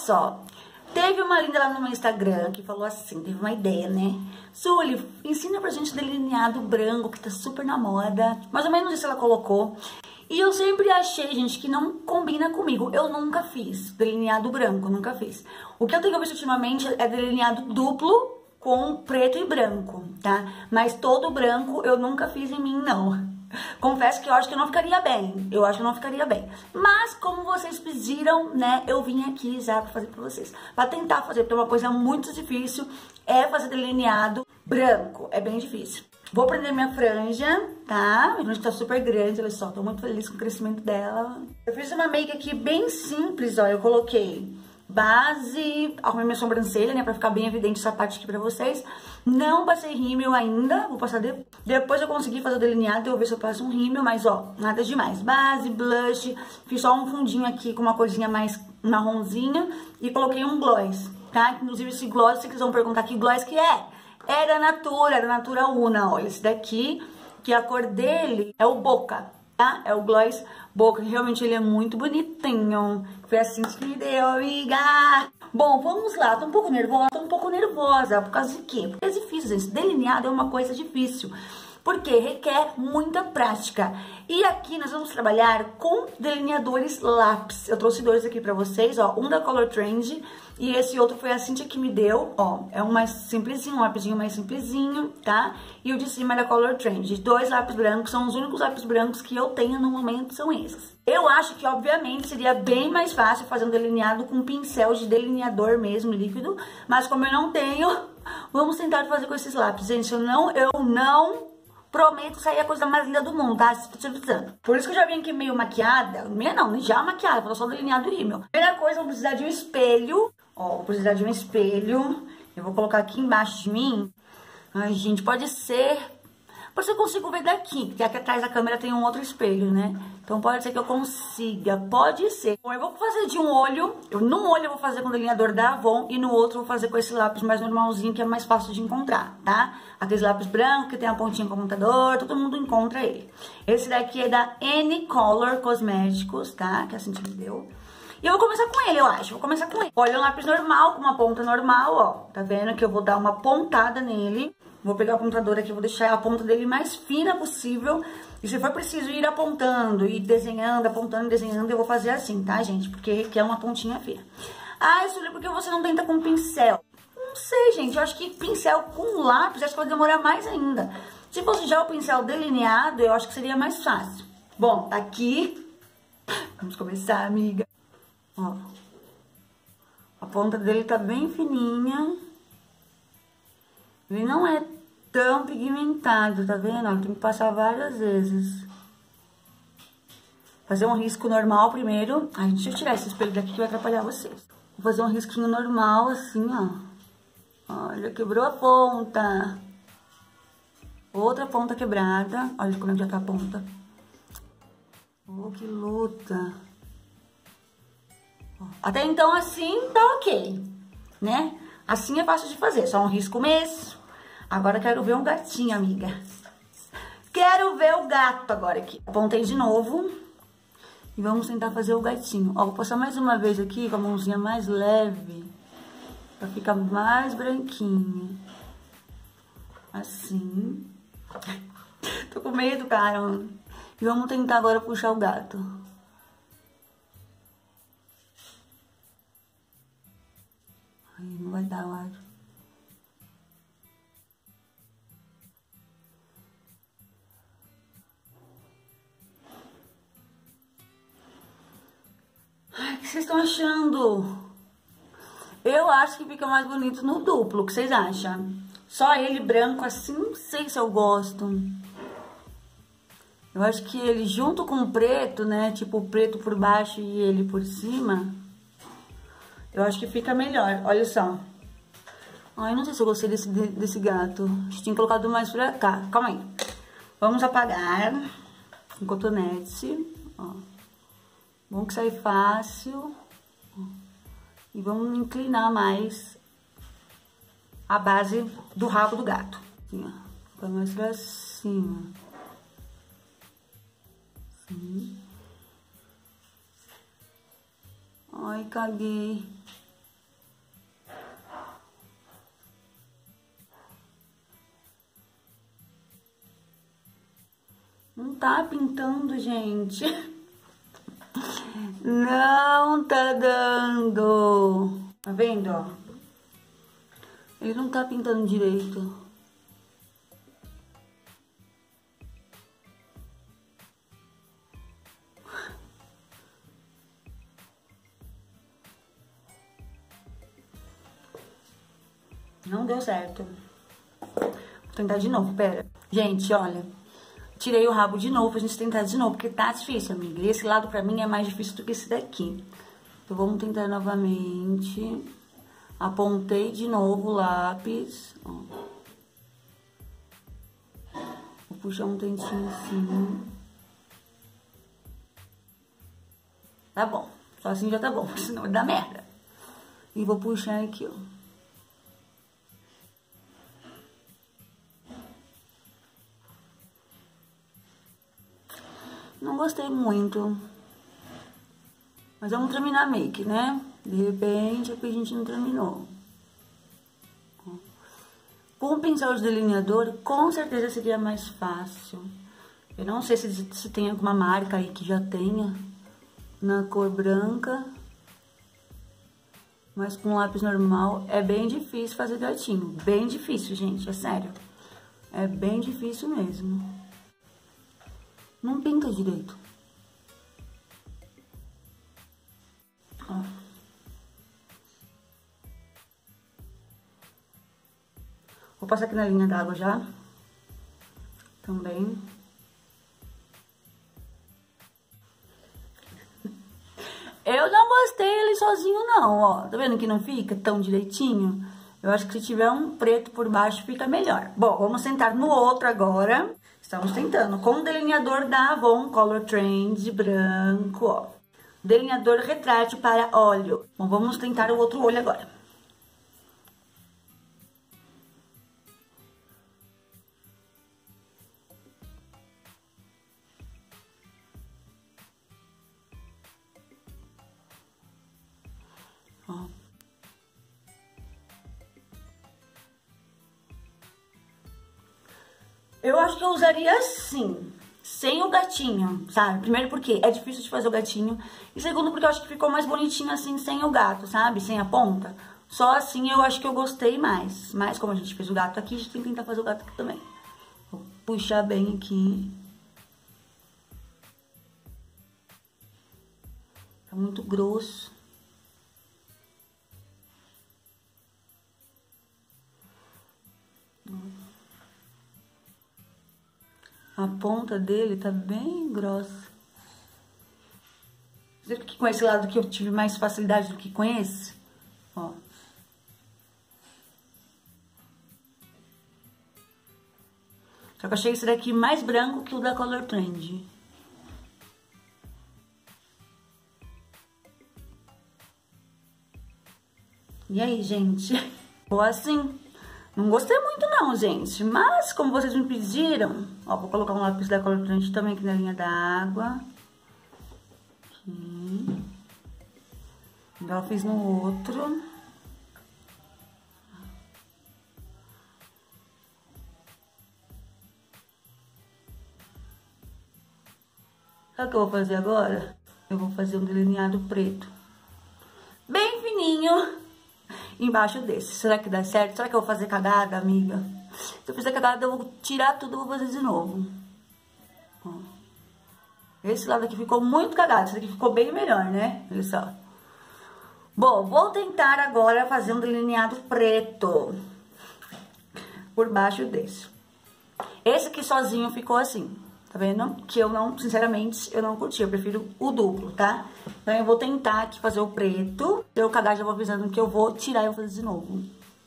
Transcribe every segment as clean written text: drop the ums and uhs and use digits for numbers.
só. Teve uma linda lá no meu Instagram que falou assim, teve uma ideia, né? Sully, ensina pra gente delineado branco, que tá super na moda. Mais ou menos isso ela colocou. E eu sempre achei, gente, que não combina comigo. Eu nunca fiz delineado branco, nunca fiz. O que eu tenho visto ultimamente é delineado duplo com preto e branco, tá? Mas todo branco eu nunca fiz em mim, não. Confesso que eu acho que eu não ficaria bem. Eu acho que eu não ficaria bem. Mas como vocês pediram, né, eu vim aqui já pra fazer pra vocês. Pra tentar fazer, porque é uma coisa muito difícil. É fazer delineado branco. É bem difícil. Vou prender minha franja, tá? Minha franja tá super grande, olha só. Tô muito feliz com o crescimento dela. Eu fiz uma make aqui bem simples, ó. Eu coloquei base, arrumei minha sobrancelha, né, pra ficar bem evidente essa parte aqui pra vocês. Não passei rímel ainda, vou passar depois eu consegui fazer o delineado, eu vou ver se eu passo um rímel, mas ó, nada demais. Base, blush, fiz só um fundinho aqui com uma corzinha mais marronzinha e coloquei um gloss, tá? Inclusive esse gloss, vocês vão perguntar que gloss que é? É da Natura Una, ó, esse daqui, que a cor dele é o Boca, tá? É o gloss Boca, realmente ele é muito bonitinho. Foi assim que me deu, amiga. Bom, vamos lá. Tô um pouco nervosa. Por causa de quê? Porque é difícil, gente. Delineado é uma coisa difícil. Porque requer muita prática. E aqui nós vamos trabalhar com delineadores lápis. Eu trouxe dois aqui pra vocês, ó. Um da Color Trend e esse outro foi a Cintia que me deu, ó. É um mais simplesinho, um lapisinho mais simplesinho, tá? E o de cima é da Color Trend. Dois lápis brancos, são os únicos lápis brancos que eu tenho no momento, são esses. Eu acho que, obviamente, seria bem mais fácil fazer um delineado com pincel de delineador mesmo, líquido. Mas como eu não tenho, vamos tentar fazer com esses lápis. Gente, eu não prometo sair a coisa mais linda do mundo, tá? Estou te avisando. Por isso que eu já vim aqui meio maquiada. Meio não, já maquiada, vou só delineado e rímel. Primeira coisa, eu vou precisar de um espelho. Ó, vou precisar de um espelho. Eu vou colocar aqui embaixo de mim. Ai, gente, pode ser que eu consiga ver daqui, porque aqui atrás da câmera tem um outro espelho, né? Então pode ser que eu consiga, pode ser. Bom, eu vou fazer de um olho, num olho eu vou fazer com o delineador da Avon e no outro eu vou fazer com esse lápis mais normalzinho, que é mais fácil de encontrar, tá? Aqueles lápis brancos que tem a pontinha com o computador, todo mundo encontra ele. Esse daqui é da N-Color Cosméticos, tá? Que a Cintia me deu. E eu vou começar com ele, eu acho. Vou começar com ele. Olha, um lápis normal, com uma ponta normal, ó. Tá vendo que eu vou dar uma pontada nele. Vou pegar o apontador aqui, vou deixar a ponta dele mais fina possível. E se for preciso ir apontando, ir desenhando, apontando e desenhando, eu vou fazer assim, tá, gente? Porque requer uma pontinha fina. Ah, Sully, por que você não tenta com pincel? Não sei, gente. Eu acho que pincel com lápis, acho que vai demorar mais ainda. Se fosse já o pincel delineado, eu acho que seria mais fácil. Bom, tá aqui. Vamos começar, amiga. Ó. A ponta dele tá bem fininha. Ele não é tão pigmentado, tá vendo? Ó, tem que passar várias vezes. Fazer um risco normal primeiro. Ai, deixa eu tirar esse espelho daqui que vai atrapalhar vocês. Vou fazer um risquinho normal, assim, ó. Olha, quebrou a ponta. Outra ponta quebrada. Olha como é que já tá a ponta. Oh, que luta. Até então, assim, tá ok, né? Assim é fácil de fazer, só um risco mesmo. Agora quero ver um gatinho, amiga. Quero ver o gato agora aqui. Apontei de novo. E vamos tentar fazer o gatinho. Ó, vou passar mais uma vez aqui com a mãozinha mais leve. Pra ficar mais branquinho. Assim. Tô com medo, cara. E vamos tentar agora puxar o gato. Ai, não vai dar, eu acho. Ai, o que vocês estão achando? Eu acho que fica mais bonito no duplo. O que vocês acham? Só ele branco assim, não sei se eu gosto. Eu acho que ele junto com o preto, né? Tipo, o preto por baixo e ele por cima. Eu acho que fica melhor. Olha só. Ai, não sei se eu gostei desse gato. Acho que tinha colocado mais pra cá. Calma aí. Vamos apagar com cotonete. Ó. Bom que sai fácil. E vamos inclinar mais a base do rabo do gato. Assim, ó. Fica mais pra cima. Assim. Ai, caguei. Não tá pintando, gente. Não tá dando. Tá vendo, ó? Ele não tá pintando direito. Não deu certo. Vou tentar de novo, pera. Gente, olha. Tirei o rabo de novo pra gente tentar de novo, porque tá difícil, amiga. E esse lado pra mim é mais difícil do que esse daqui. Então, vamos tentar novamente. Apontei de novo o lápis. Ó. Vou puxar um dentinho assim. Tá bom. Só assim já tá bom, porque senão vai dar merda. E vou puxar aqui, ó. Não gostei muito. Mas vamos terminar a make, né? De repente, aqui a gente não terminou. Com o pincel de delineador, com certeza seria mais fácil. Eu não sei se tem alguma marca aí que já tenha na cor branca. Mas com lápis normal é bem difícil fazer gatinho. Bem difícil, gente, é sério. É bem difícil mesmo. Não pinta direito. Ó. Vou passar aqui na linha d'água já. Também. Eu não gostei ele sozinho não, ó. Tá vendo que não fica tão direitinho? Eu acho que se tiver um preto por baixo fica melhor. Bom, vamos tentar no outro agora. Estamos tentando com o delineador da Avon Color Trend branco, ó. Delineador retrátil para óleo. Bom, vamos tentar o outro olho agora. Ó. Eu acho que eu usaria assim, sem o gatinho, sabe? Primeiro porque é difícil de fazer o gatinho. E segundo porque eu acho que ficou mais bonitinho assim, sem o gato, sabe? Sem a ponta. Só assim eu acho que eu gostei mais. Mas como a gente fez o gato aqui, a gente tem que tentar fazer o gato aqui também. Vou puxar bem aqui. Tá muito grosso. A ponta dele tá bem grossa. Você vê que com esse lado aqui eu tive mais facilidade do que com esse? Ó. Só que eu achei esse daqui mais branco que o da Color Trend. E aí, gente? Ou assim... Não gostei muito não, gente, mas como vocês me pediram, ó, vou colocar um lápis da Color Trend também aqui na linha da água. Aqui. Igual eu fiz no outro. Sabe o que eu vou fazer agora? Eu vou fazer um delineado preto. Bem fininho. Embaixo desse. Será que dá certo? Será que eu vou fazer cagada, amiga? Se eu fizer cagada, eu vou tirar tudo e vou fazer de novo. Ó. Esse lado aqui ficou muito cagado. Esse aqui ficou bem melhor, né? Olha só. Bom, vou tentar agora fazer um delineado preto. Por baixo desse. Esse aqui sozinho ficou assim. Tá vendo? Que eu não, sinceramente, eu não curti. Eu prefiro o duplo, tá? Então, eu vou tentar aqui fazer o preto. Se eu cagar, já vou avisando que eu vou tirar e vou fazer de novo.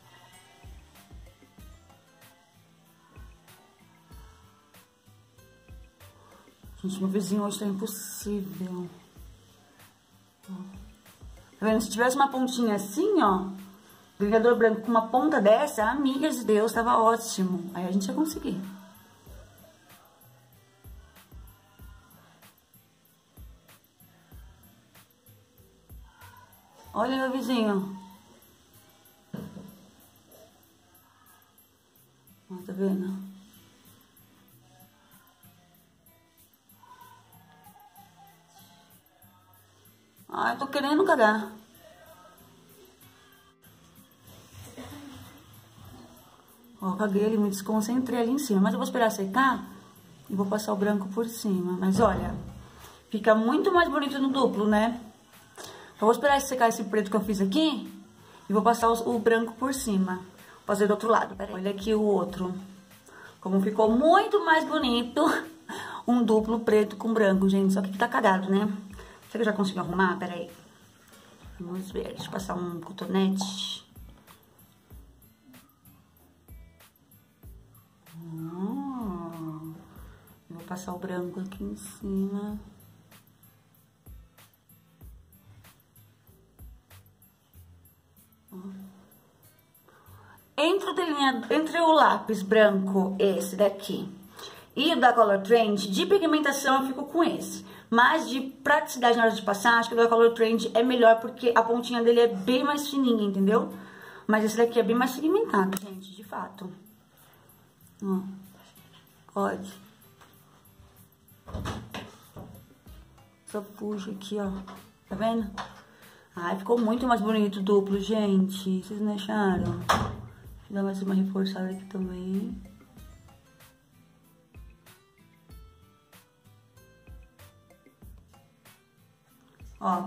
Gente, meu vizinho hoje tá impossível. Tá vendo? Se tivesse uma pontinha assim, ó, delineador branco com uma ponta dessa, amiga de Deus, tava ótimo. Aí a gente ia conseguir. Olha meu vizinho. Ó, tá vendo? Ai, tô querendo cagar. Ó, caguei ali, me desconcentrei ali em cima. Mas eu vou esperar secar e vou passar o branco por cima. Mas olha, fica muito mais bonito no duplo, né? Eu vou esperar secar esse preto que eu fiz aqui e vou passar o branco por cima. Vou fazer do outro lado, peraí. Olha aqui o outro. Como ficou muito mais bonito um duplo preto com branco, gente. Só que tá cagado, né? Será que eu já consigo arrumar? Peraí. Vamos ver. Deixa eu passar um cotonete. Vou passar o branco aqui em cima. Entre o lápis branco, esse daqui, e o da Color Trend, de pigmentação eu fico com esse. Mas de praticidade na hora de passar, acho que o da Color Trend é melhor, porque a pontinha dele é bem mais fininha, entendeu? Mas esse daqui é bem mais pigmentado, gente, de fato. Ó, pode. Só puxo aqui, ó. Tá vendo? Ai, ficou muito mais bonito o duplo, gente. Vocês não acharam? Vou dar mais uma reforçada aqui também. Ó.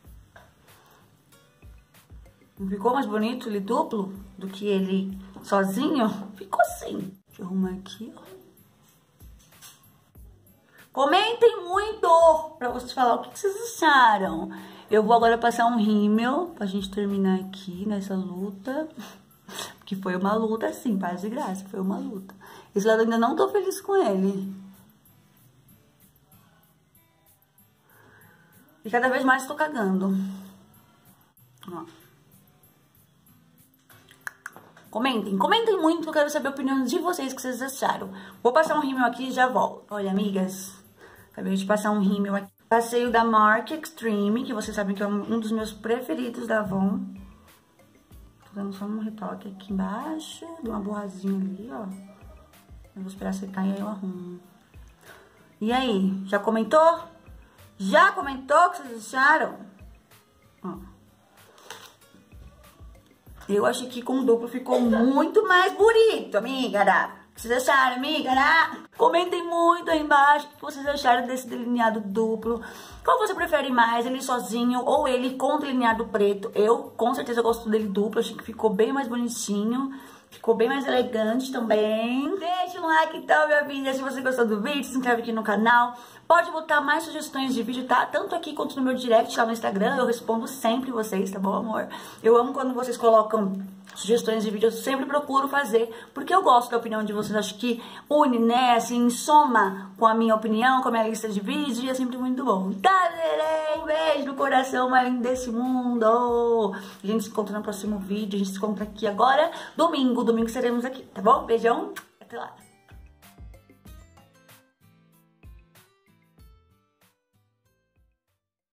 Não ficou mais bonito ele duplo do que ele sozinho? Ficou assim. Deixa eu arrumar aqui, ó. Comentem muito pra vocês falar o que vocês acharam. Eu vou agora passar um rímel pra gente terminar aqui nessa luta. Que foi uma luta, assim, paz e graça, foi uma luta. Esse lado eu ainda não tô feliz com ele. E cada vez mais tô cagando. Ó. Comentem muito, que eu quero saber a opinião de vocês, o que vocês acharam. Vou passar um rímel aqui e já volto. Olha, amigas, acabei de passar um rímel aqui. Passei o da Mark Extreme, que vocês sabem que é um dos meus preferidos da Avon. Tô dando só um retoque aqui embaixo, dou uma borrazinha ali, ó. Eu vou esperar secar e aí eu arrumo. E aí, já comentou? Já comentou o que vocês acharam? Ó. Eu acho que com o duplo ficou muito mais bonito, amiga. O que vocês acharam, amiga? Comentem muito aí embaixo o que vocês acharam desse delineado duplo. Qual você prefere mais, ele sozinho ou ele com delineado preto? Eu, com certeza, gosto dele duplo. Achei que ficou bem mais bonitinho. Ficou bem mais elegante também. Deixa um like então, minha amiga, se você gostou do vídeo. Se inscreve aqui no canal. Pode botar mais sugestões de vídeo, tá? Tanto aqui quanto no meu direct lá no Instagram. Eu respondo sempre vocês, tá bom, amor? Eu amo quando vocês colocam sugestões de vídeo. Eu sempre procuro fazer, porque eu gosto da opinião de vocês. Acho que une, né? Assim, soma com a minha opinião, com a minha lista de vídeos. E é sempre muito bom. Tá, um beijo no coração mais lindo desse mundo. A gente se encontra no próximo vídeo. A gente se encontra aqui agora, domingo. Domingo estaremos aqui, tá bom? Beijão. Até lá.